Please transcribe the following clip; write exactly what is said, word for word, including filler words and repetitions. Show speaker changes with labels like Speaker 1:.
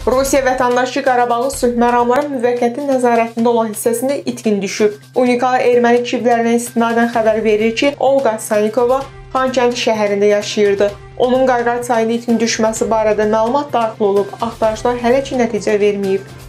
Speaker 1: Rusiya vətəndaşı Qarabağın sülh məramlarının müvəqqəti nəzarətində olan hissəsində itkin düşüb. Unikal erməni arxivlərinə istinadən xəbər verir ki, Olqa Sanikova Xankəndi şəhərində yaşayırdı. Onun Qarqar çayında itkin düşməsi barədə məlumat daxil olub. Axtarışlar hələ ki nəticə verməyib.